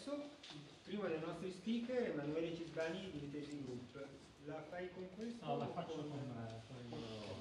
adesso, prima dei nostri speaker, Emanuele Cisbani di Tesi Group. La fai con questo? No, la faccio con il...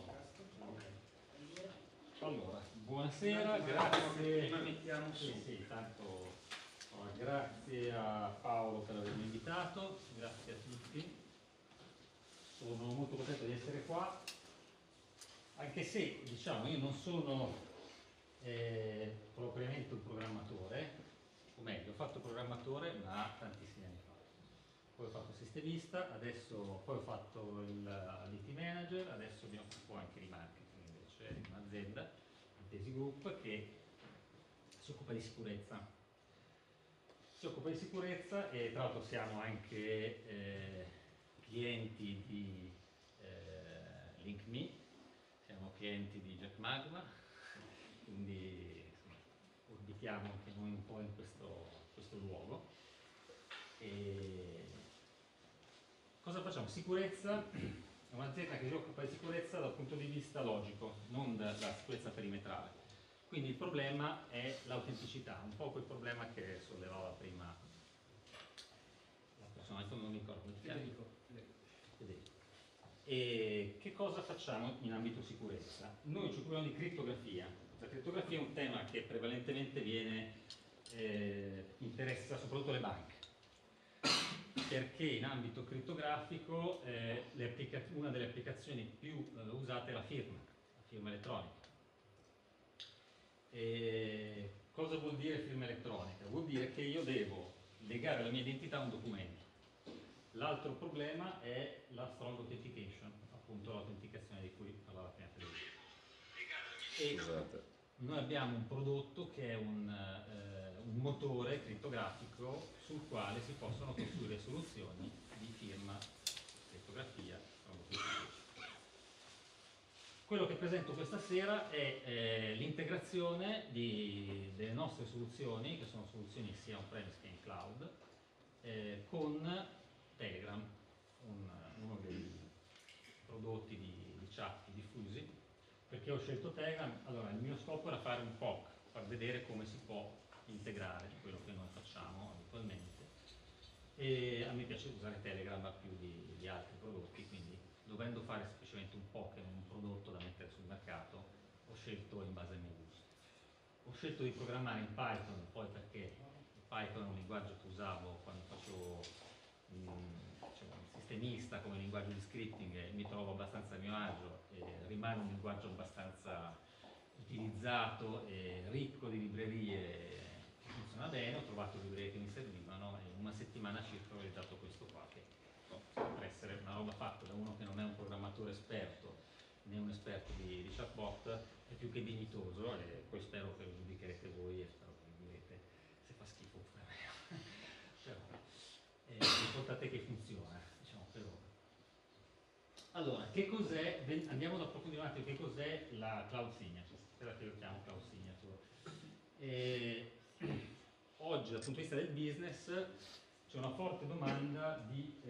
Allora, buonasera, grazie. Sì, tanto grazie a Paolo per avermi invitato, grazie a tutti. Sono molto contento di essere qua, anche se diciamo io non sono propriamente un programmatore, o meglio, ho fatto programmatore ma tantissimi anni fa. Poi ho fatto sistemista, adesso poi ho fatto l'IT manager, adesso mi occupo anche di marketing invece in un'azienda, Tesi Group, che si occupa di sicurezza. Si occupa di sicurezza e tra l'altro siamo anche clienti di LinkMe, siamo clienti di Jack Magma, quindi insomma, orbitiamo anche noi un po' in questo luogo. E cosa facciamo? Sicurezza è un'azienda che si occupa di sicurezza dal punto di vista logico, non dalla sicurezza perimetrale. Quindi il problema è l'autenticità, un po' quel problema che sollevava prima la persona, non mi ricordo come ti chiami. Federico. E che cosa facciamo in ambito sicurezza? Noi ci occupiamo di crittografia. La crittografia è un tema che prevalentemente interessa soprattutto le banche, perché in ambito crittografico una delle applicazioni più usate è la firma elettronica. Cosa vuol dire firma elettronica? Vuol dire che io devo legare la mia identità a un documento. L'altro problema è la strong authentication, appunto l'autenticazione di cui parlava prima Federico. Noi abbiamo un prodotto che è un motore crittografico sul quale si possono costruire soluzioni di firma, crittografia, strong authentication. Quello che presento questa sera è l'integrazione delle nostre soluzioni, che sono soluzioni sia on-premise che in cloud, con Telegram, uno dei prodotti di chat diffusi. Perché ho scelto Telegram? Allora, il mio scopo era fare un POC, far vedere come si può integrare quello che noi facciamo abitualmente. E a me piace usare Telegram più di altri prodotti, quindi dovendo fare semplicemente un POC e non un prodotto da mettere sul mercato, ho scelto in base ai miei gusti. Ho scelto di programmare in Python, poi perché il Python è un linguaggio che usavo quando facevo diciamo, il sistemista come linguaggio di scripting e mi trovo abbastanza a mio agio e rimane un linguaggio abbastanza utilizzato e ricco di librerie. Funziona bene, ho trovato le librerie che mi servivano e in una settimana circa ho realizzato questo qua che sembra essere una roba fatta da uno che non è un programmatore esperto né un esperto di chatbot, è più che dignitoso e poi spero che lo giudicherete voi e spero che mi direte se fa schifo oppure meno. Però l'importante è che funziona, diciamo per ora. Allora, che cos'è? Andiamo ad approfondire un attimo che cos'è la Cloud Signature, quella che io chiamo Cloud Signature. Oggi dal punto di vista del business c'è una forte domanda di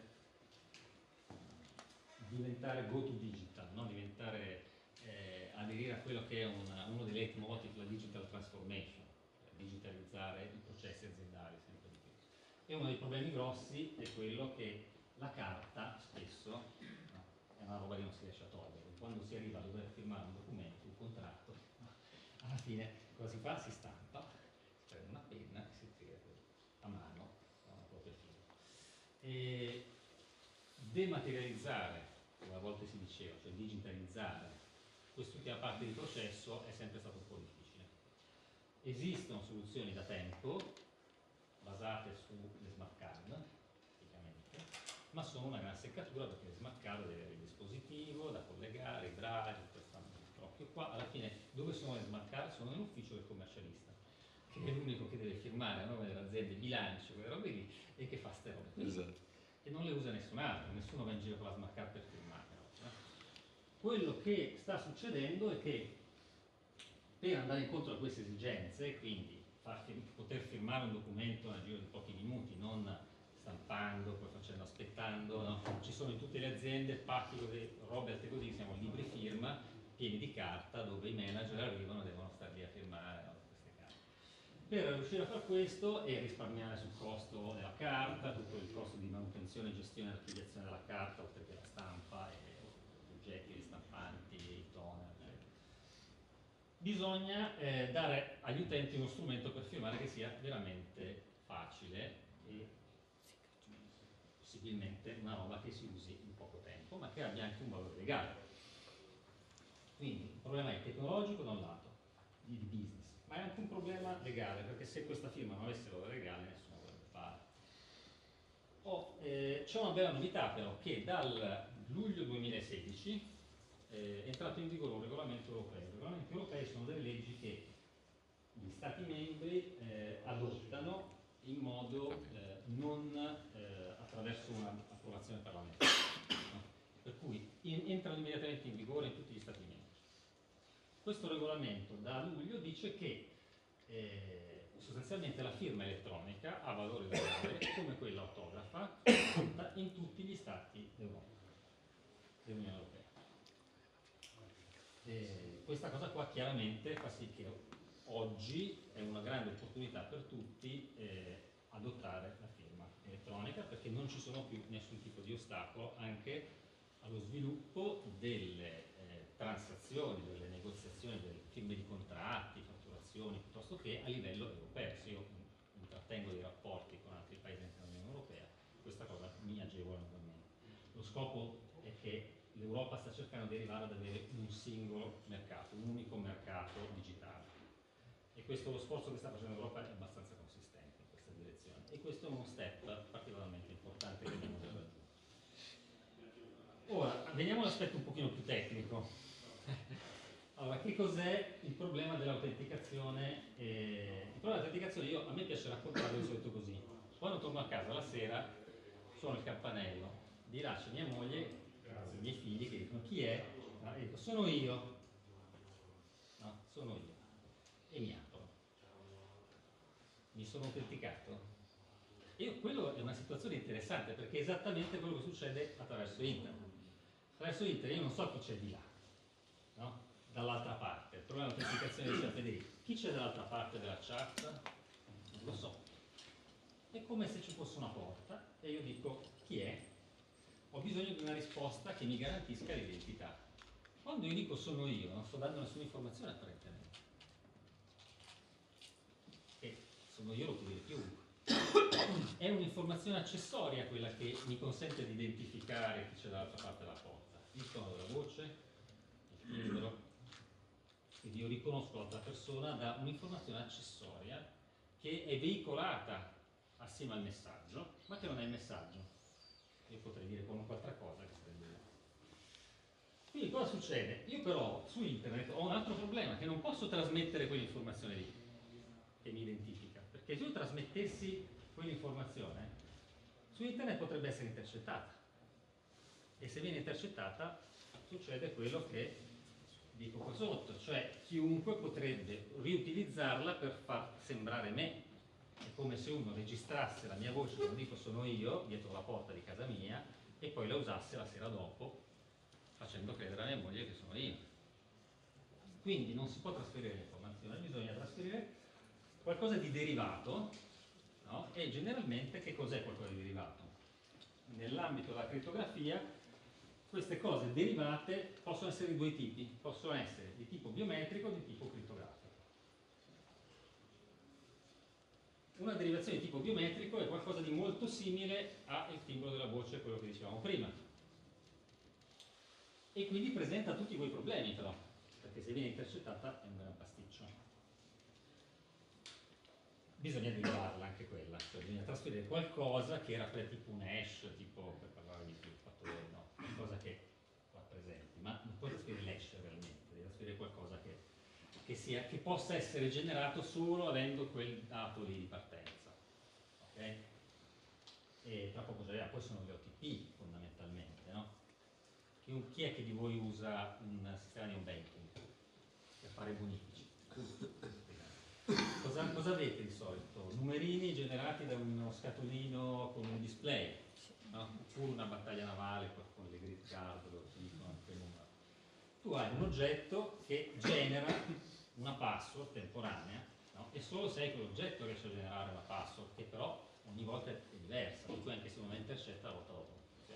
diventare go to digital, no? Aderire a quello che è uno dei leitmotiv, la digital transformation, digitalizzare i processi aziendali sempre di più. E uno dei problemi grossi è quello che la carta spesso è una roba che non si riesce a togliere. Quando si arriva a dover firmare un documento, un contratto, alla fine cosa si fa? Si stampa, si prende una penna e si scrive a mano la propria firma. E dematerializzare, come a volte si diceva, cioè digitalizzare quest'ultima parte di processo è sempre stato un po' difficile. Esistono soluzioni da tempo basate sulle smart card, praticamente, ma sono una gran seccatura perché le smart card deve avere il dispositivo da collegare, i drive, questo occhio qua. Alla fine dove sono le smart card? Sono nell'ufficio del commercialista, che è l'unico che deve firmare a nome dell'azienda i bilanci, quelle robe lì, e che fa ste robe. Esatto. E non le usa nessun altro, nessuno va in giro con la smart card per firmare. No? Quello che sta succedendo è che per andare incontro a queste esigenze, quindi poter firmare un documento nel giro di pochi minuti, non stampando, poi aspettando, no? Ci sono in tutte le aziende pacchi di robe alte così, siamo libri firma, pieni di carta, dove i manager arrivano e devono stare lì a firmare, no? Queste carte. Per riuscire a fare questo e risparmiare sul costo della carta, tutto il costo di manutenzione, gestione e archiviazione della carta, oltre che la stampa e gli oggetti ristampanti, i toner, eccetera. Bisogna dare agli utenti uno strumento per firmare che sia veramente facile e possibilmente una roba che si usi in poco tempo, ma che abbia anche un valore legale. Quindi il problema è tecnologico da un lato, di business, ma è anche un problema legale, perché se questa firma non avesse valore legale nessuno vorrebbe fare. C'è una bella novità però, che dal luglio 2016 è entrato in vigore un regolamento europeo. I regolamenti europei sono delle leggi che gli Stati membri adottano in modo non attraverso un'approvazione parlamentare, no? Per cui entrano immediatamente in vigore in tutti gli Stati membri. Questo regolamento da luglio dice che sostanzialmente la firma elettronica ha valore legale come quella autografa in tutti gli Stati d'Europa, dell'Unione Europea. Questa cosa qua chiaramente fa sì che oggi è una grande opportunità per tutti adottare la firma elettronica, perché non ci sono più nessun tipo di ostacolo anche allo sviluppo delle transazioni, delle negoziazioni, delle firme di contratti, fatturazioni, piuttosto che a livello europeo. Se io intrattengo dei rapporti con altri paesi dell'Unione Europea, questa cosa mi agevola enormemente. Lo scopo è che l'Europa sta cercando di arrivare ad avere un singolo mercato, un unico mercato digitale. E questo, lo sforzo che sta facendo l'Europa è abbastanza consistente in questa direzione. E questo è uno step particolarmente importante che abbiamo già raggiunto. Ora, veniamo all'aspetto un pochino più tecnico. Allora, che cos'è il problema dell'autenticazione? Il problema dell'autenticazione, a me piace raccontarlo di solito così. Quando torno a casa la sera, suono il campanello, dirà c'è mia moglie, i miei figli che dicono chi è? No, dico, sono io. No, sono io. E mi aprono. Mi sono autenticato. E quello è una situazione interessante, perché è esattamente quello che succede attraverso internet. Attraverso internet io non so chi c'è di là, no? Dall'altra parte. Il problema dell'autenticazione di Federico. Chi c'è dall'altra parte della chat? Non lo so. È come se ci fosse una porta e io dico chi è? Ho bisogno di una risposta che mi garantisca l'identità. Quando io dico sono io, non sto dando nessuna informazione apparentemente. E sono io lo può dire chiunque. È un'informazione accessoria quella che mi consente di identificare chi c'è dall'altra parte della porta. Il tono della voce, il timbro. Quindi io riconosco l'altra persona da un'informazione accessoria che è veicolata assieme al messaggio, ma che non è il messaggio. Io potrei dire qualunque altra cosa che sarebbe là. Quindi cosa succede? Io però su internet ho un altro problema, che non posso trasmettere quell'informazione lì che mi identifica, perché se io trasmettessi quell'informazione su internet potrebbe essere intercettata, e se viene intercettata succede quello che dico qua sotto, cioè chiunque potrebbe riutilizzarla per far sembrare me. È come se uno registrasse la mia voce, come dico sono io, dietro la porta di casa mia, e poi la usasse la sera dopo facendo credere a mia moglie che sono io. Quindi non si può trasferire l'informazione, bisogna trasferire qualcosa di derivato, no? E generalmente che cos'è qualcosa di derivato? Nell'ambito della crittografia queste cose derivate possono essere di due tipi, possono essere di tipo biometrico o di tipo crittografico. Una derivazione di tipo biometrico è qualcosa di molto simile al timbro della voce, quello che dicevamo prima. E quindi presenta tutti quei problemi però, perché se viene intercettata è un gran pasticcio. Bisogna derivarla anche quella, cioè bisogna trasferire qualcosa che era tipo un hash, tipo per parlare di più, no, qualcosa che rappresenti, ma non puoi trasferire l'hash realmente, devi trasferire qualcosa che possa essere generato solo avendo quel dato lì di partenza. Ok? E tra poco poi sono le OTP fondamentalmente, no? Chi è che di voi usa un sistema di home banking per fare bonifici? Cosa avete di solito? Numerini generati da uno scatolino con un display, no? Oppure una battaglia navale con le grid card dove ti dicono anche il numero. Tu hai un oggetto che genera una password temporanea no? E solo se quell'oggetto riesce a generare una password, che però ogni volta è diversa, per cui anche se uno intercetta la volta dopo.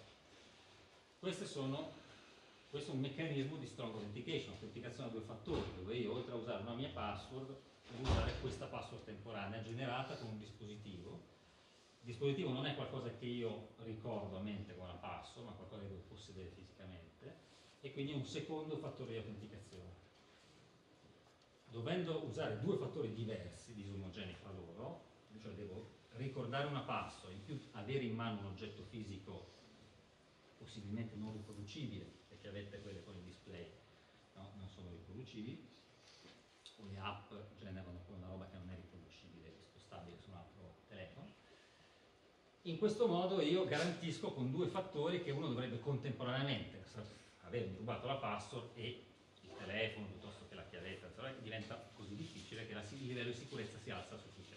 Questo è un meccanismo di strong authentication, autenticazione a due fattori, dove io oltre a usare una mia password devo usare questa password temporanea generata con un dispositivo. Il dispositivo non è qualcosa che io ricordo a mente con una password, ma qualcosa che devo possedere fisicamente, e quindi è un secondo fattore di autenticazione. Dovendo usare due fattori diversi, disomogenei fra loro, cioè devo ricordare una password, in più avere in mano un oggetto fisico possibilmente non riproducibile, perché avete quelle con il display, no? Non sono riproducibili, o le app generano poi una roba che non è riproducibile, spostabile su un altro telefono. In questo modo io garantisco con due fattori che uno dovrebbe contemporaneamente avermi rubato la password e il telefono piuttosto che la chiavetta, diventa così difficile che il livello di sicurezza si alza a sufficienza.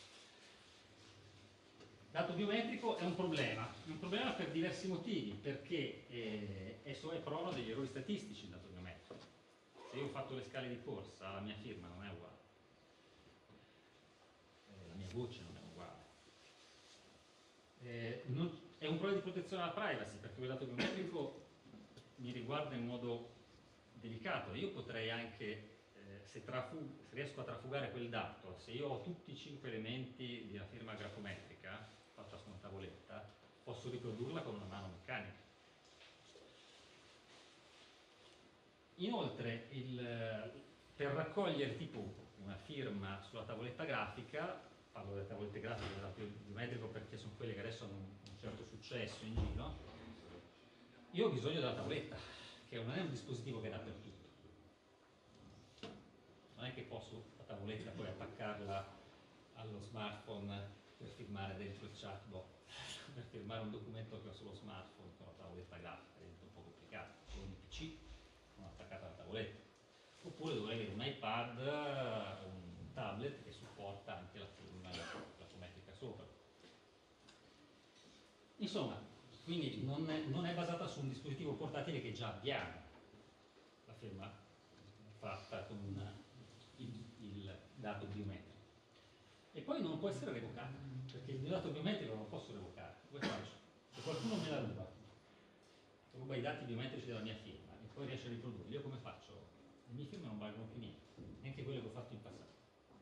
Dato biometrico è un problema per diversi motivi, perché esso è prona degli errori statistici il dato biometrico. Se io ho fatto le scale di corsa, la mia firma non è uguale, la mia voce non è uguale. È un problema di protezione alla privacy, perché il dato biometrico mi riguarda in modo delicato. Io potrei anche, se riesco a trafugare quel dato, se io ho tutti i 5 elementi di una firma grafometrica fatta su una tavoletta, posso riprodurla con una mano meccanica. Inoltre, per raccogliere tipo una firma sulla tavoletta grafica, parlo delle tavolette grafiche del dato biometrico perché sono quelle che adesso hanno un certo successo in giro, io ho bisogno della tavoletta, che non è un dispositivo che è dappertutto. Non è che posso la tavoletta poi attaccarla allo smartphone per firmare dentro il chatbot, per firmare un documento che ho sullo smartphone con la tavoletta grafica, diventa un po' complicato. Ho un PC non attaccato alla tavoletta. Oppure dovrei avere un iPad, un tablet che supporta anche la firma grafometrica sopra. Insomma, quindi non è basata su un dispositivo portatile che già abbiamo, la firma fatta con il dato biometrico. E poi non può essere revocata, perché il mio dato biometrico non lo posso revocare. Come faccio? Se qualcuno me la ruba i dati biometrici della mia firma e poi riesce a riprodurli, io come faccio? Le mie firme non valgono più niente, neanche quelle che ho fatto in passato.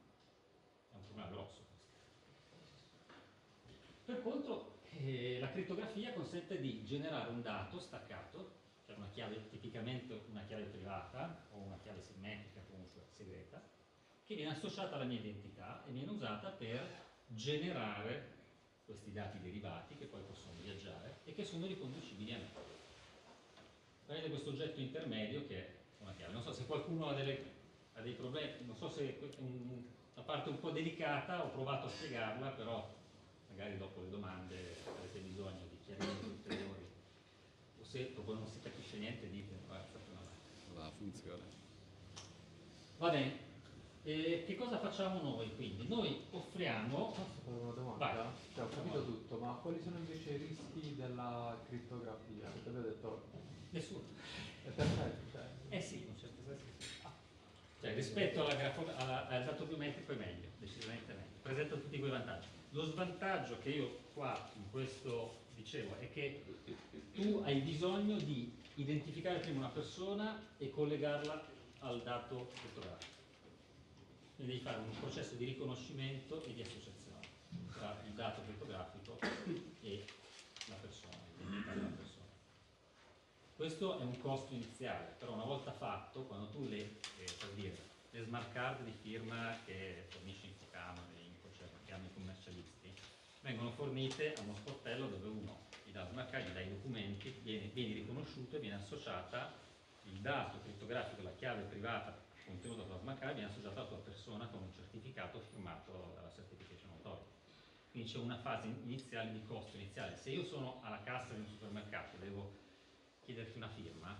È un problema grosso questo. Per contro, la crittografia consente di generare un dato staccato, cioè una chiave, tipicamente una chiave privata o una chiave simmetrica, comunque segreta, che viene associata alla mia identità e viene usata per generare questi dati derivati che poi possono viaggiare e che sono riconducibili a me. Prende questo oggetto intermedio che è una chiave. Non so se qualcuno ha dei problemi, non so se è una parte un po' delicata, ho provato a spiegarla, però magari dopo le domande avrete bisogno di chiarimenti ulteriori, o se dopo non si capisce niente dite, fate una mano. Va, funziona. Va bene. Che cosa facciamo noi quindi? Noi offriamo... Posso fare una domanda? Vai. Cioè, ho capito tutto, ma quali sono invece i rischi della crittografia? Perché avevo detto... Nessuno. È perfetto, cioè... Sì, in un certo senso sì. Cioè, rispetto al dato biometrico è meglio, decisamente meglio. Presenta tutti quei vantaggi. Lo svantaggio che io qua in questo dicevo è che tu hai bisogno di identificare prima una persona e collegarla al dato crittografico. Quindi devi fare un processo di riconoscimento e di associazione tra il dato crittografico e la persona, l'identità della persona. Questo è un costo iniziale, però una volta fatto, quando tu le smart card di firma che fornisce Infocam e Infocert, che hanno i commercialisti, vengono fornite a uno sportello dove uno gli dà la smart card, gli dà i documenti, viene riconosciuto e viene associata il dato crittografico, la chiave privata contenuta sulla smart card, viene associata alla tua persona con un certificato firmato dalla Certification Authority. Quindi c'è una fase iniziale di costo iniziale. Se io sono alla cassa di un supermercato e devo chiederti una firma,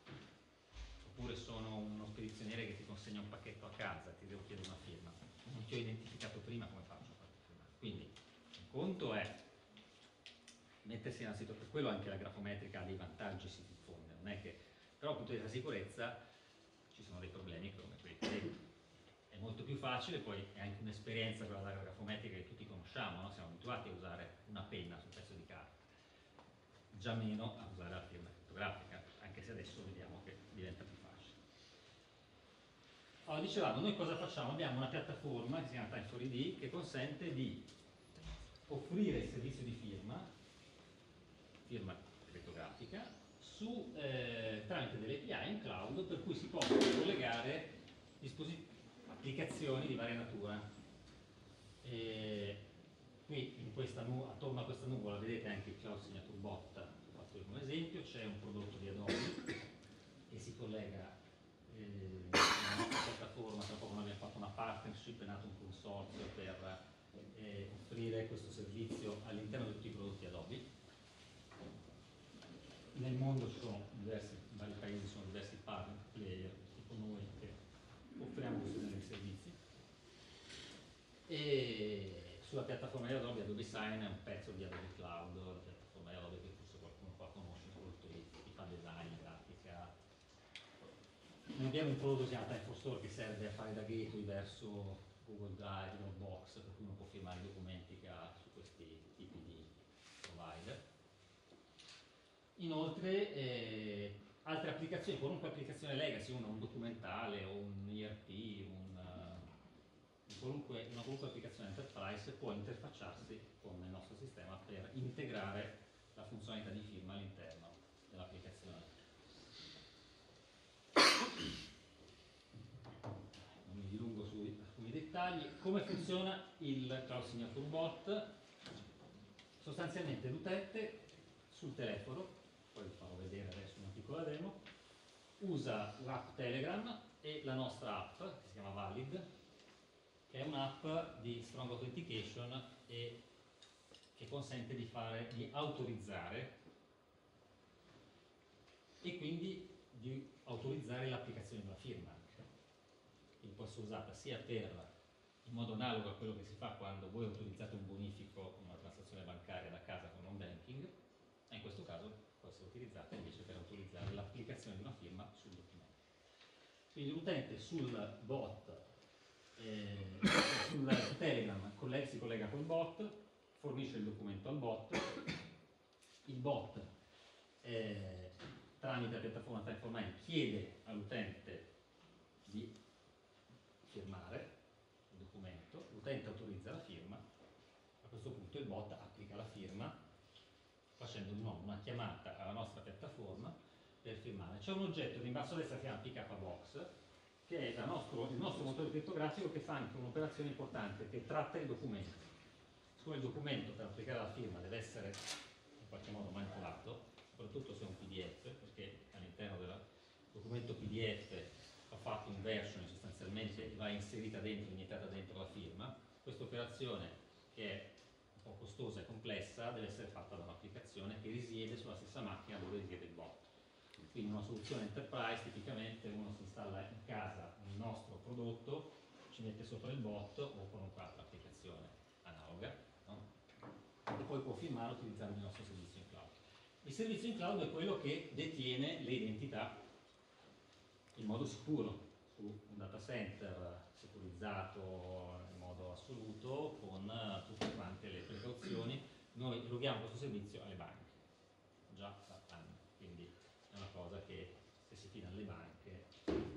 oppure sono uno spedizioniere che ti consegna un pacchetto a casa e ti devo chiedere una firma, non ti ho identificato prima, come faccio a farti firmare? Quindi un conto è mettersi in una situazione, per quello anche la grafometrica ha dei vantaggi, si diffonde, non è che, però dal punto di vista sicurezza ci sono dei problemi come quelli che vedo. è molto più facile, poi è anche un'esperienza quella della grafometrica che tutti conosciamo, no? Siamo abituati a usare una penna sul pezzo di carta, già meno a usare la firma crittografica, anche se adesso vediamo che diventa più facile. Allora, dicevamo, noi cosa facciamo? Abbiamo una piattaforma che si chiama Time4ID che consente di offrire il servizio di firma crittografica, tramite delle API in cloud, per cui si possono collegare applicazioni di varia natura. Qui attorno a questa nuvola vedete anche il Cloud Signature Bot, ho fatto come esempio, c'è un prodotto di Adobe che si collega alla nostra piattaforma. Tra poco noi abbiamo fatto una partnership, è nato un consorzio per offrire questo servizio all'interno di tutti i prodotti Adobe. Nel mondo ci sono in vari paesi sono diversi partner player tipo noi che offriamo questo genere di servizi. E sulla piattaforma di Adobe Sign è un pezzo di Adobe Cloud, la piattaforma di Adobe che forse qualcuno qua conosce, soprattutto chi fa design, grafica. Noi abbiamo un prodotto che si chiama Time4Store che serve a fare da gateway verso Google Drive, Dropbox, per cui uno può firmare i documenti che ha su questi tipi di provider. Inoltre altre applicazioni, qualunque applicazione legacy, un documentale o un ERP, una qualunque applicazione enterprise può interfacciarsi con il nostro sistema per integrare la funzionalità di firma all'interno dell'applicazione. Non mi dilungo su alcuni dettagli. Come funziona il Cloud Signature Bot? Sostanzialmente l'utente sul telefono, poi vi farò vedere adesso una piccola demo, usa l'app Telegram e la nostra app che si chiama Valid, che è un'app di Strong Authentication e che consente di autorizzare e quindi di autorizzare l'applicazione di una firma. Quindi può essere usata sia in modo analogo a quello che si fa quando voi autorizzate un bonifico, una transazione bancaria da casa con un banking, e in questo caso può essere utilizzata invece per autorizzare l'applicazione di una firma sul documento. Quindi l'utente sul bot, sul Telegram si collega col bot, fornisce il documento al bot, il bot tramite la piattaforma Time4Mind chiede all'utente di firmare il documento, l'utente autorizza la firma, a questo punto il bot applica la firma facendo di nuovo una chiamata alla nostra piattaforma per firmare. C'è un oggetto che in basso a destra si chiama PK Box, che è il nostro motore crittografico che fa anche un'operazione importante, che tratta il documento. Siccome il documento per applicare la firma deve essere in qualche modo manipolato, soprattutto se è un PDF, perché all'interno del documento PDF va fatto un version, sostanzialmente va inserita dentro, iniettata dentro la firma. Questa operazione, che è un po' costosa e complessa, deve essere fatta da un'applicazione che risiede sulla stessa macchina dove risiede il bot. Quindi una soluzione enterprise, tipicamente uno si installa in casa il nostro prodotto, ci mette sopra il bot o qualunque altra applicazione analoga, no? E poi può firmare utilizzando il nostro servizio in cloud. Il servizio in cloud è quello che detiene le identità in modo sicuro su un data center securizzato in modo assoluto con tutte quante le precauzioni. Noi eroghiamo questo servizio alle banche già da anni, quindi è una cosa che se si fida alle banche.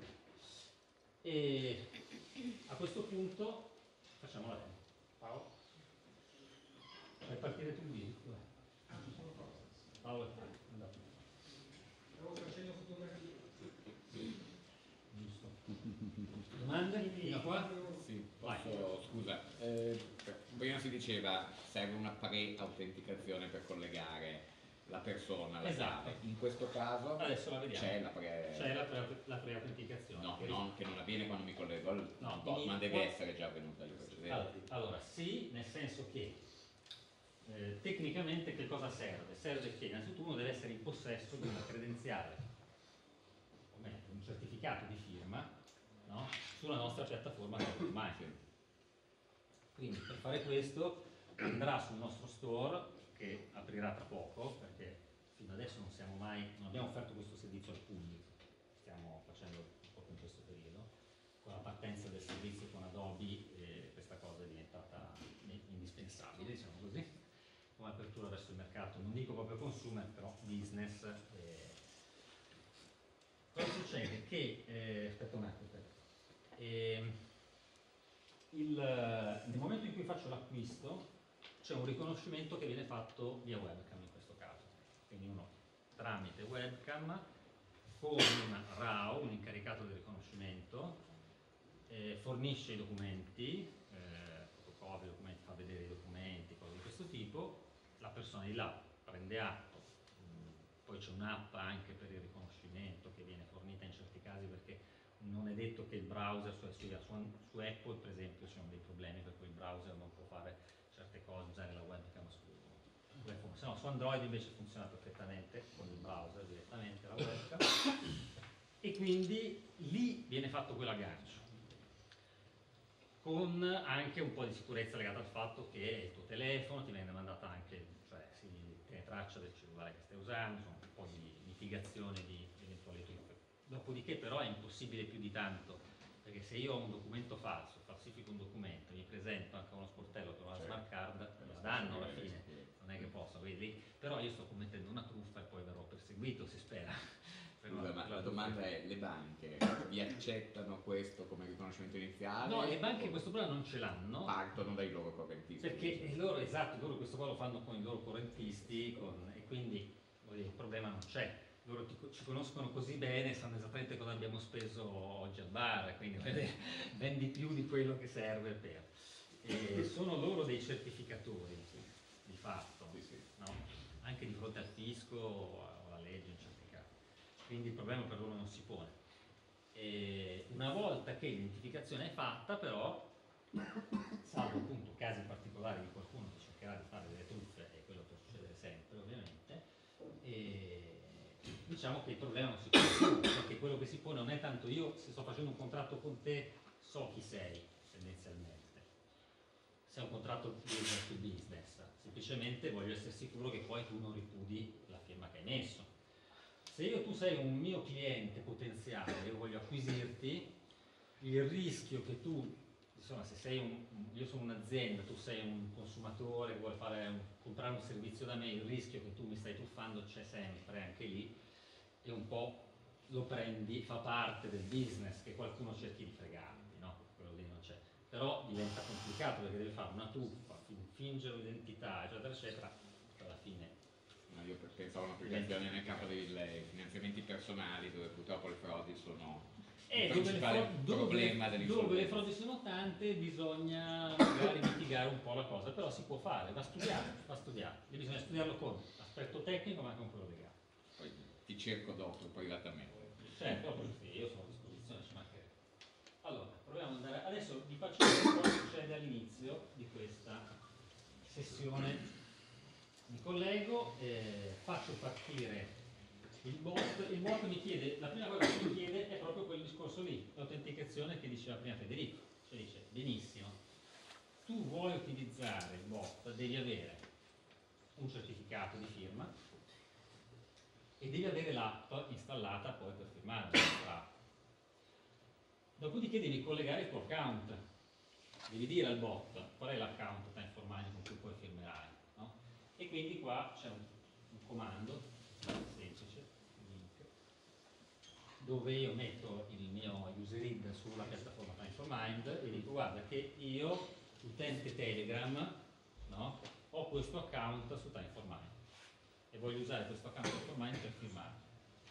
E a questo punto facciamo la demo. Paolo? Fai partire tu il video? Paolo, andato. Stavo facendo fotografie. Giusto. Domande? Fino a qua? Sì, Vai. scusa, prima si diceva serve una pre-autenticazione per collegare la persona alla Esatto. chiave. In questo caso Adesso la vediamo. c'è la pre... C'è la pre-autenticazione. No, che non avviene quando mi collego al bot, ma deve essere già avvenuta di precedente. Allora, sì, nel senso che tecnicamente che cosa serve? Serve che innanzitutto uno deve essere in possesso di una credenziale, o meglio, un certificato di firma, no? Sulla nostra piattaforma Time4Mind. Quindi per fare questo andrà sul nostro store, che aprirà tra poco, perché fino adesso non abbiamo offerto questo servizio al pubblico, stiamo facendo proprio in questo periodo, con la partenza del servizio con Adobe questa cosa è diventata indispensabile, diciamo così, come apertura verso il mercato, non dico proprio consumer, però business. Cosa succede? Che, aspetta un attimo, nel momento in cui faccio l'acquisto c'è un riconoscimento che viene fatto via webcam in questo caso, quindi uno tramite webcam con un RAW, un incaricato di riconoscimento, fornisce i documenti, fotocopia, documenti, fa vedere i documenti, cose di questo tipo, la persona di là prende atto, poi c'è un'app anche per il riconoscimento che viene fornita in certi casi perché non è detto che il browser su Apple per esempio ci sono dei problemi per cui il browser non può fare certe cose, usare la webcam se no, su Android invece funziona perfettamente con il browser direttamente la webcam e quindi lì viene fatto quell'aggancio con anche un po' di sicurezza legata al fatto che il tuo telefono ti viene mandata anche, cioè si tiene traccia del cellulare che stai usando, insomma un po' di mitigazione di eventuali truffe. Dopodiché però è impossibile più di tanto, perché se io ho un documento falso, falsifico un documento, mi presento anche uno sportello con una smart card, me la danno alla fine, non è che posso, vedi? Però io sto commettendo una truffa e poi verrò perseguito, si spera. Scusa, ma la domanda è, le banche vi accettano questo come riconoscimento iniziale? No, le banche questo problema non ce l'hanno. Partono dai loro correntisti. Perché loro, esatto, loro questo qua lo fanno con i loro correntisti e quindi il problema non c'è. Loro ci conoscono così bene, sanno esattamente cosa abbiamo speso oggi al bar, quindi ben di più di quello che serve per. E sono loro dei certificatori, di fatto, Sì. no? Anche di fronte al fisco o alla legge in certi casi. Quindi il problema per loro non si pone. E una volta che l'identificazione è fatta, però, salvo appunto casi particolari di qualcuno che cercherà di fare delle truffe, e quello può succedere sempre ovviamente, diciamo che il problema non si pone più, perché quello che si pone non è tanto io, se sto facendo un contratto con te, so chi sei tendenzialmente, se è un contratto business to business, semplicemente voglio essere sicuro che poi tu non ripudi la firma che hai messo. Se tu sei un mio cliente potenziale, io voglio acquisirti, il rischio che tu, insomma, se sei io sono un'azienda, tu sei un consumatore che vuole comprare un servizio da me, il rischio che tu mi stai truffando c'è sempre, anche lì, e un po' lo prendi, fa parte del business, che qualcuno cerchi di fregarti, no? Quello lì non c'è. Però diventa complicato perché devi fare una truffa, fingere l'identità, eccetera, eccetera, alla fine. No, io pensavo a un'applicazione nel campo dei finanziamenti personali, dove purtroppo le frodi sono il principale problema dell'insolvenza. Dove le frodi sono tante bisogna magari mitigare un po' la cosa, però si può fare, va studiato. E bisogna studiarlo con aspetto tecnico ma anche con quello legale. Poi ti cerco dopo privatamente. Certo, io sono a disposizione, ci mancherebbe. Allora, proviamo ad andare. Adesso vi faccio vedere cosa succede all'inizio di questa sessione. Mi collego, faccio partire il bot mi chiede, la prima cosa che mi chiede è proprio quel discorso lì, l'autenticazione che diceva prima Federico, cioè dice, benissimo, tu vuoi utilizzare il bot, devi avere un certificato di firma e devi avere l'app installata poi per firmare l'app. Dopodiché devi collegare il tuo account, devi dire al bot qual è l'account Time4Money con cui poi firmerai, no? E quindi qua c'è un comando semplice, link, dove io metto il mio user ID sulla piattaforma Time4Mind e dico guarda che io, utente Telegram, no, ho questo account su Time4Mind e voglio usare questo account Time4Mind per firmare.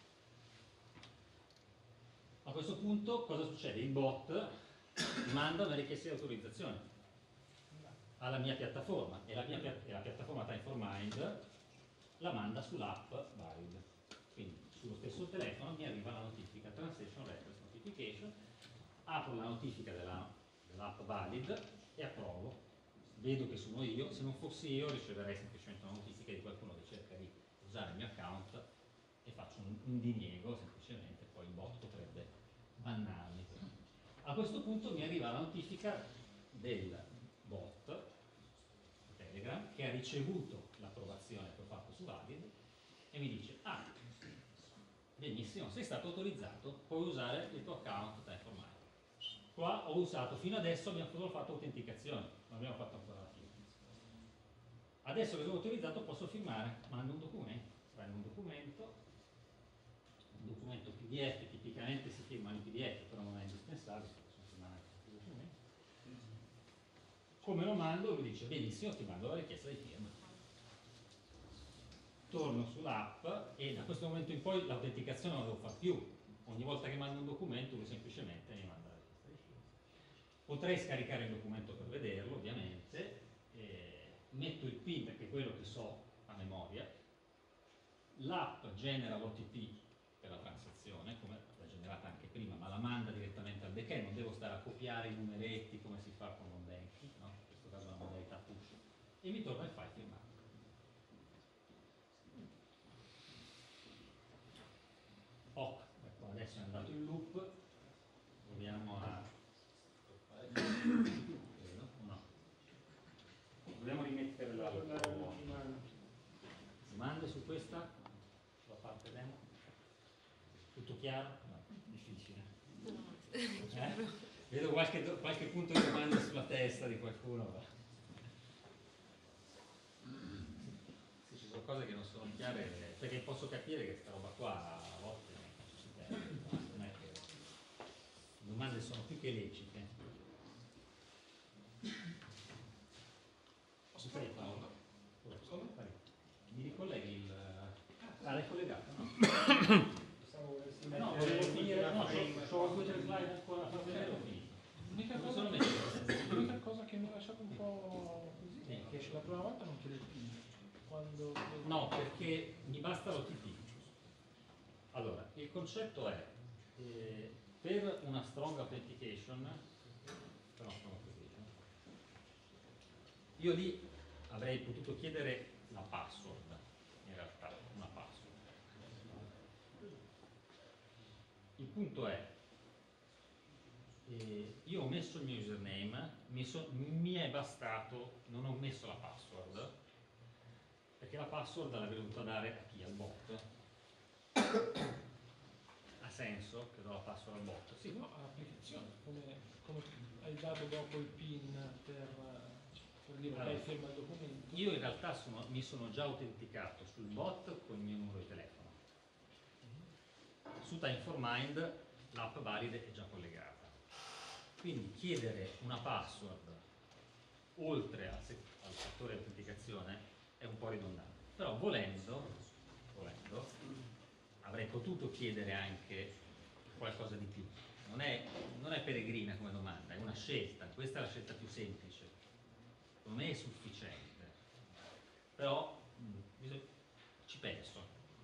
A questo punto cosa succede? Il bot manda una richiesta di autorizzazione alla mia piattaforma e la piattaforma Time4Mind la manda sull'app Valid. Quindi sullo stesso telefono mi arriva la notifica Transaction Request Notification, apro la notifica dell'app Valid e approvo. Vedo che sono io, se non fossi io riceverei semplicemente una notifica di qualcuno che cerca di usare il mio account e faccio un diniego semplicemente, poi il bot potrebbe bannarmi. A questo punto mi arriva la notifica del bot Telegram che ha ricevuto l'approvazione che ho fatto su Valid e mi dice benissimo, sei stato autorizzato, puoi usare il tuo account Time4Money. Qua ho usato, fino adesso abbiamo solo fatto autenticazione, non abbiamo fatto ancora la firma. Adesso che l'ho utilizzato posso firmare, mando un documento, prendo un documento PDF, tipicamente si firma in PDF, però non è indispensabile, posso firmare anche altri documenti. Come lo mando? Lui dice, benissimo, ti mando la richiesta di firma. Torno sull'app e da questo momento in poi l'autenticazione non la devo fare più. Ogni volta che mando un documento lui semplicemente mi manda la richiesta di firma. Potrei scaricare il documento per vederlo, ovviamente, metto il PIN, che è quello che so a memoria, l'app genera l'OTP per la transazione, come l'ha generata anche prima, ma la manda direttamente al backend, non devo stare a copiare i numeretti come si fa con l'home banking, no? In questo caso è una modalità push, e mi torna il file firmato. Ecco, adesso è andato in loop, proviamo a... no. Dobbiamo rimettere la domande su questa, sulla parte demo. Tutto chiaro? No, difficile. Vedo qualche punto di domanda sulla testa di qualcuno. Se ci sono cose che non sono chiare, perché posso capire che questa roba qua a volte non si perde, non è che le domande sono più che lecite. Posso fare una domanda? Mi ricolleghi il... Ah, l'hai collegato? No. No, Volevo finire, no, sono 2 o 3 slide ancora da far vedere, ho finito. L'unica cosa che mi ha lasciato un po' così è che la prima volta non chiede il PIN. Quando... No, perché mi basta l'OTP. Allora, il concetto è, per una strong authentication, io lì avrei potuto chiedere la password, in realtà, una password. Il punto è, io ho messo il mio username, mi è bastato, non ho messo la password, perché la password l'avrei dovuta dare a chi? Al bot. Ha senso che do la password al bot? Sì. No, all'applicazione, come hai dato dopo il PIN per dire Allora, lei firma il documento. Io in realtà mi sono già autenticato sul bot con il mio numero di telefono. Su Time4Mind l'app valide è già collegata. Quindi chiedere una password oltre al fattore di autenticazione è un po' ridondante. Però volendo avrei potuto chiedere anche qualcosa di più. Non è peregrina come domanda, è una scelta. Questa è la scelta più semplice. Non è sufficiente. Però ci penso.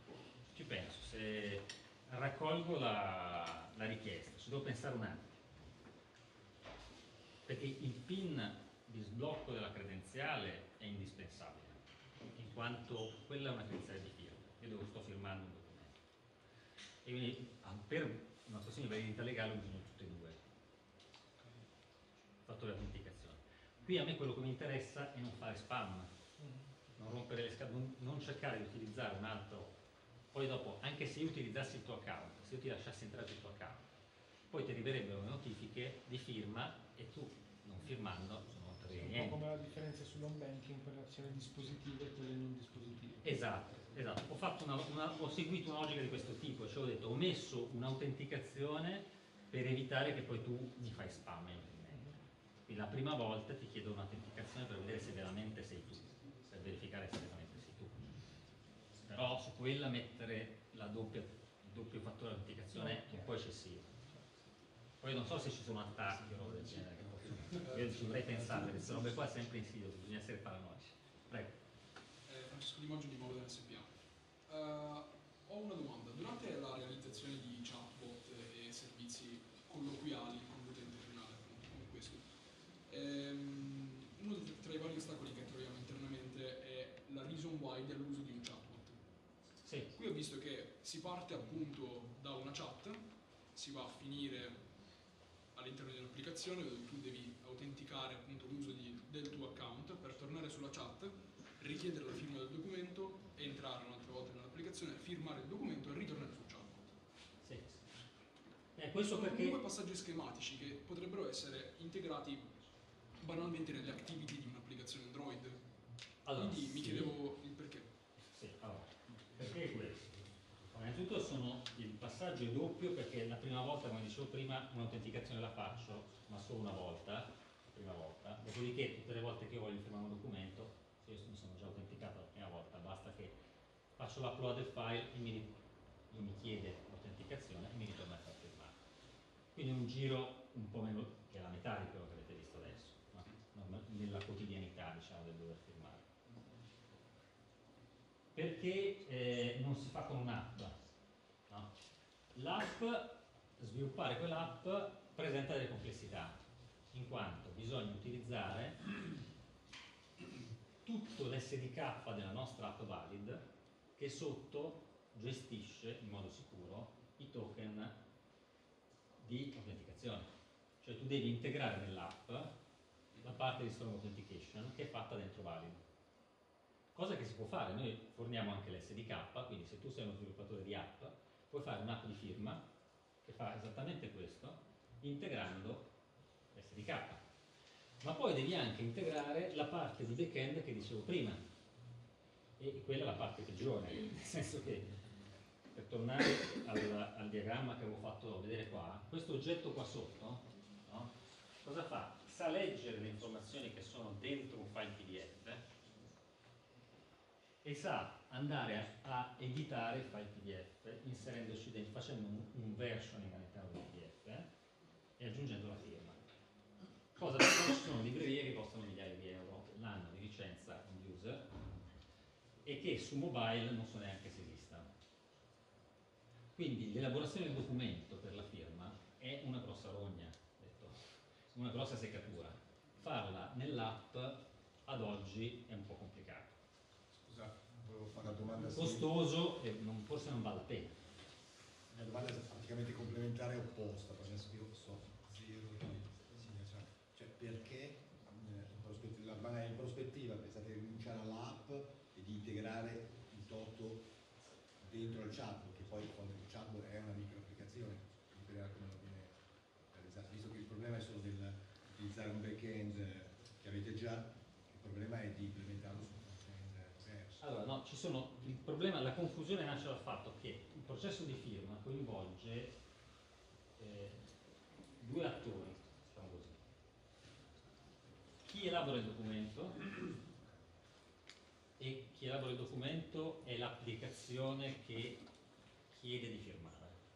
Se raccolgo la richiesta, ci devo pensare un attimo. Perché il PIN di sblocco della credenziale è indispensabile, in quanto quella è una credenziale di firma. Io sto firmando un documento. E quindi per una questione di validità legale ho bisogno di tutte e due. Fatto l'autenticazione. Qui a me quello che mi interessa è non fare spam, non rompere le scatole, non cercare di utilizzare un altro. Poi dopo, anche se io utilizzassi il tuo account, se io ti lasciassi entrare sul tuo account, poi ti arriverebbero le notifiche di firma e tu, non firmando, non ti arrivi niente. Un po' come la differenza sull'home banking per le azioni dispositive e quelle non dispositive. Esatto. Ho seguito una logica di questo tipo, cioè ho detto, ho messo un'autenticazione per evitare che poi tu mi fai spam. Quindi la prima volta ti chiedo un'autenticazione per vedere se veramente sei tu, per verificare se veramente sei tu. Però su quella mettere il doppio fattore di autenticazione è un po' eccessivo. Poi non so se ci sono attacchi o robe del genere, io ci dovrei pensare, queste robe qua è sempre insidioso, bisogna essere paranoici. Prego. Francesco Di Maggio di Modo SPA. Ho una domanda. Durante la realizzazione di chatbot e servizi colloquiali con l'utente finale, come questo, uno tra i vari ostacoli che troviamo internamente è la reason why dell'uso di un chatbot. Sì. Qui ho visto che si parte appunto da una chat, si va a finire all'interno di un'applicazione dove tu devi autenticare appunto l'uso del tuo account per tornare sulla chat, richiedere la firma del documento, entrare un'altra volta nell'applicazione, firmare il documento e ritornare sul chatbot. Sì. questo sono perché... comunque passaggi schematici che potrebbero essere integrati banalmente nelle activity di un'applicazione Android. Allora, Quindi mi chiedevo il perché. Sì, allora, perché questo? Innanzitutto il passaggio è doppio perché la prima volta, come dicevo prima, un'autenticazione la faccio, ma solo una volta, dopodiché tutte le volte che io voglio firmare un documento, se io mi sono già autenticato la prima volta, basta che faccio l'upload del file e mi chiede l'autenticazione e mi ritorna a far firmare. Quindi è un giro un po' meno, che è la metà di quello che avete visto adesso, nella quotidianità, diciamo, del dover firmare. Perché non si fa con un'app, no? Sviluppare quell'app presenta delle complessità, in quanto bisogna utilizzare tutto l'SDK della nostra app valid che sotto gestisce in modo sicuro i token di autenticazione. Cioè tu devi integrare nell'app la parte di strong authentication che è fatta dentro valid. Cosa che si può fare, noi forniamo anche l'SDK, quindi se tu sei uno sviluppatore di app, puoi fare un'app di firma che fa esattamente questo, integrando l'SDK. Ma poi devi anche integrare la parte di backend che dicevo prima, e quella è la parte peggiore, nel senso che, per tornare al diagramma che avevo fatto vedere qua, questo oggetto qua sotto, no? Cosa fa? Sa leggere le informazioni che sono dentro un file PDF e sa andare a editare il file PDF inserendoci dentro, facendo un versioning all'interno del PDF e aggiungendo la firma. Cosa da fare? Ci sono librerie che costano migliaia di euro l'anno di licenza in user e che su mobile non so neanche se esistano. Quindi l'elaborazione del documento per la firma è una grossa rogna, una grossa seccatura. Farla nell'app ad oggi è un po' complicato. Scusa, volevo fare una domanda costoso e forse non vale la pena. Una domanda praticamente complementare e opposta, perché adesso io so zero cioè perché in prospettiva pensate di rinunciare all'app e di integrare il toto dentro il chatbot, che poi quando il chatbot è una micro applicazione, dipende da come lo viene realizzato, visto che il problema è solo del utilizzare un back-end che avete già, il problema è di implementarlo su un front-end diverso. Allora, no, il problema, la confusione nasce dal fatto che il processo di firma coinvolge due attori, diciamo così. Chi elabora il documento e chi elabora il documento è l'applicazione che chiede di firmare.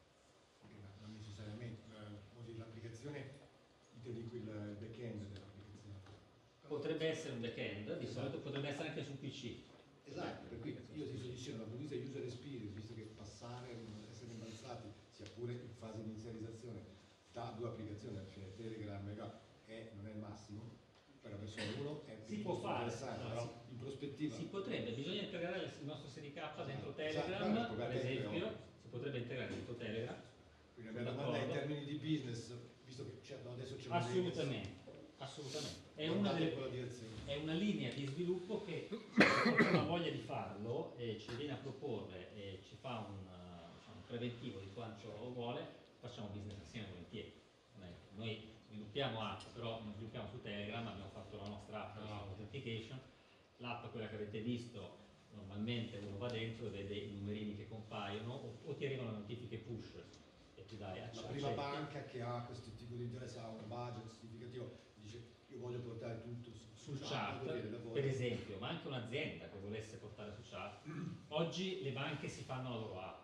Non necessariamente, l'applicazione intendi il back-end dell'applicazione. Potrebbe essere un back-end, di solito potrebbe essere anche su PC. Esatto, per cui io ti sto dicendo dal punto di vista user experience, visto che essere imbalzati, sia pure in fase di inizializzazione, da due applicazioni, cioè Telegram e non è il massimo, per la versione 1 è si può fare, però in prospettiva si potrebbe, bisogna integrare il nostro SDK dentro Telegram, esatto, per esempio, si potrebbe integrare dentro Telegram. Quindi la mia domanda è in termini di business, visto che adesso c'è assolutamente. È una linea di sviluppo che se qualcuno ha voglia di farlo e ci viene a proporre e ci fa un preventivo di quanto vuole, facciamo business assieme volentieri. Noi sviluppiamo app, però non sviluppiamo su Telegram, abbiamo fatto la nostra app, Authentication, l'app quella che avete visto, normalmente uno va dentro e vede i numerini che compaiono o ti arrivano notifiche push e ti dai accesso. La prima banca che ha questo tipo di interesse ha un budget significativo, dice io voglio portare tutto sul chat, per esempio, ma anche un'azienda che volesse portare su chat. Oggi le banche si fanno la loro app.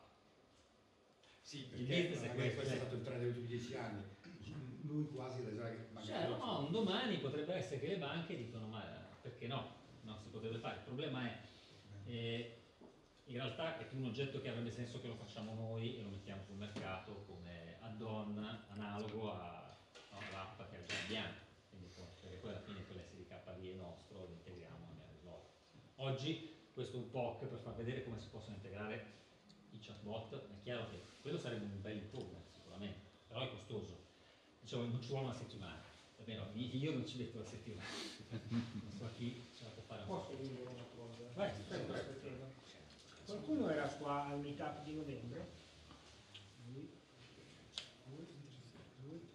Sì, perché questo è stato il trend degli ultimi 10 anni. Lui quasi un domani potrebbe essere che le banche dicono ma perché no? No, si potrebbe fare. Il problema è in realtà è più un oggetto che avrebbe senso che lo facciamo noi e lo mettiamo sul mercato come add-on analogo all'app che già abbiamo. Quindi, perché poi alla fine quell'SDK lì è nostro, lo integriamo nel blog. Oggi questo è un POC per far vedere come si possono integrare i chatbot. È chiaro che quello sarebbe un bel improvement sicuramente, però è costoso. Diciamo, non ci vuole una settimana, davvero, io non ci metto una settimana, non so chi ce la può fare. Posso dire una cosa? Vai, qualcuno era qua al meetup di novembre?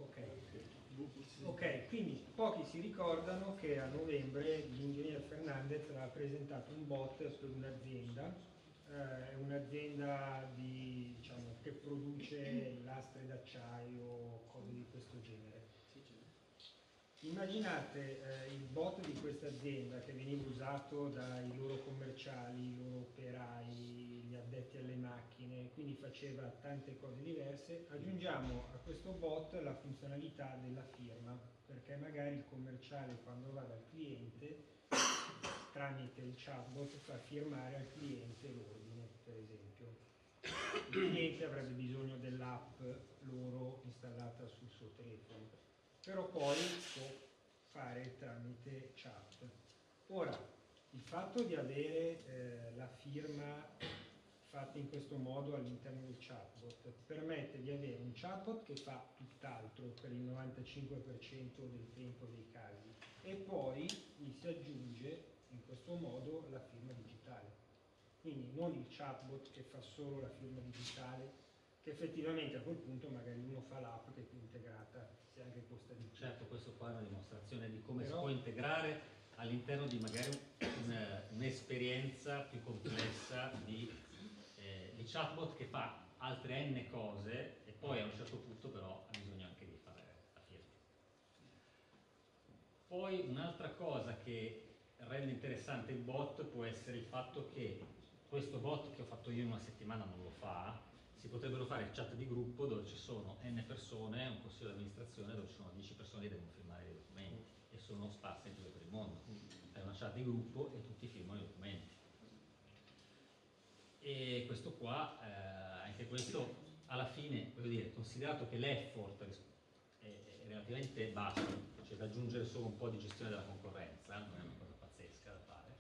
Ok, quindi pochi si ricordano che a novembre l'ingegner Fernandez aveva presentato un bot per un'azienda, un'azienda diciamo, che produce lastre d'acciaio, cose di questo genere. Immaginate il bot di questa azienda che veniva usato dai loro commerciali, i loro operai, gli addetti alle macchine, quindi faceva tante cose diverse. Aggiungiamo a questo bot la funzionalità della firma, perché magari il commerciale quando va dal cliente tramite il chatbot fa firmare al cliente l'ordine, per esempio. Il cliente avrebbe bisogno dell'app loro installata sul suo telefono, però poi può fare tramite chat. Ora, il fatto di avere la firma fatta in questo modo all'interno del chatbot permette di avere un chatbot che fa tutt'altro per il 95% del tempo dei casi e poi gli si aggiunge in questo modo la firma digitale. Quindi non il chatbot che fa solo la firma digitale, che effettivamente a quel punto magari uno fa l'app che è più integrata, se anche costa di più. Certo, questo qua è una dimostrazione di come si può integrare all'interno di magari un'esperienza più complessa di chatbot che fa altre n cose e poi a un certo punto però ha bisogno anche di fare la firma. Poi un'altra cosa che rende interessante il bot può essere il fatto che questo bot che ho fatto io in una settimana non lo fa. Si potrebbero fare chat di gruppo dove ci sono n persone, un consiglio di amministrazione dove ci sono 10 persone che devono firmare i documenti e sono sparse in giro per il mondo. Fai una chat di gruppo e tutti firmano i documenti. E questo qua, anche questo alla fine, voglio dire, considerato che l'effort è relativamente basso, cioè da aggiungere solo un po' di gestione della concorrenza, non è una cosa pazzesca da fare,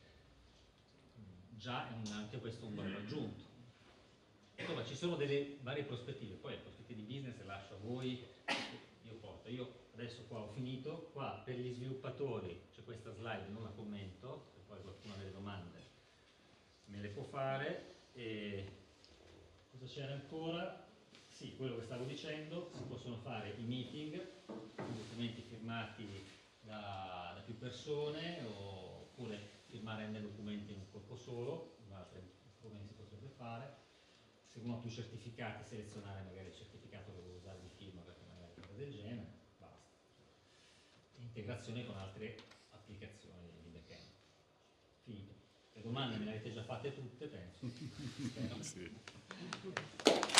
già è anche questo un valore aggiunto. Insomma, ci sono delle varie prospettive, poi le prospettive di business le lascio a voi, io adesso qua ho finito, qua per gli sviluppatori c'è questa slide, non la commento, se poi qualcuno ha delle domande me le può fare. E cosa c'era ancora? Sì, quello che stavo dicendo, si possono fare i meeting, documenti firmati da più persone, oppure firmare n documenti in un colpo solo, in altri strumenti si potrebbe fare. Se uno ha più certificati, selezionare magari il certificato che vuole usare di firma, perché magari è cosa del genere, basta. Integrazione con altre applicazioni di backend. Finito. Le domande me le avete già fatte tutte, penso. Sì.